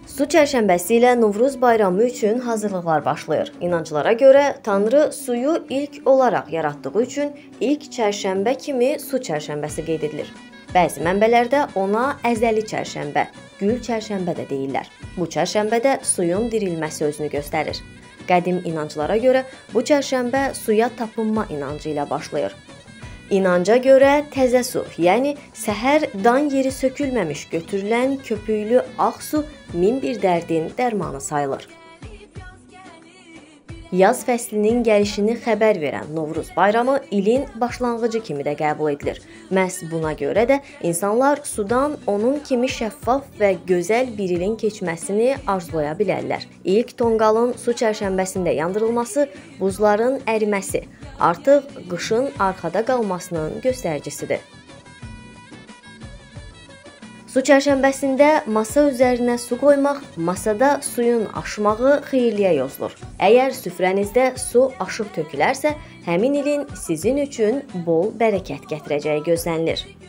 Su çərşənbəsi ilə Novruz bayramı üçün hazırlıqlar başlayır. İnanclara görə Tanrı suyu ilk olaraq yaratdığı üçün ilk çərşənbə kimi su çərşənbəsi qeyd edilir. Bəzi mənbələrdə ona əzəli çərşənbə, gül çərşənbə də deyirlər. Bu çərşənbədə suyun dirilməsi özünü göstərir. Qədim inanclara görə bu çərşənbə suya tapınma inancı ilə başlayır. İnanca görə təzə su, yəni səhər dan yeri sökülməmiş götürülən köpüklü ağ su min bir dərdin dərmanı sayılır. Yaz fəslinin gəlişini xəbər verən Novruz bayramı ilin başlanğıcı kimi də qəbul edilir. Məhz buna görə də insanlar sudan onun kimi şəffaf və gözəl bir ilin keçməsini arzulaya bilərlər. İlk tonqalın su çərşənbəsində yandırılması buzların əriməsi, artıq qışın arxada qalmasının göstəricisidir. Su çərşənbəsində masa üzərinə su qoymaq, masada suyun aşmağı xeyirliyə yozulur. Əgər süfrənizdə su aşıb tökülərsə, həmin ilin sizin üçün bol bərəkət gətirəcəyi gözlənilir.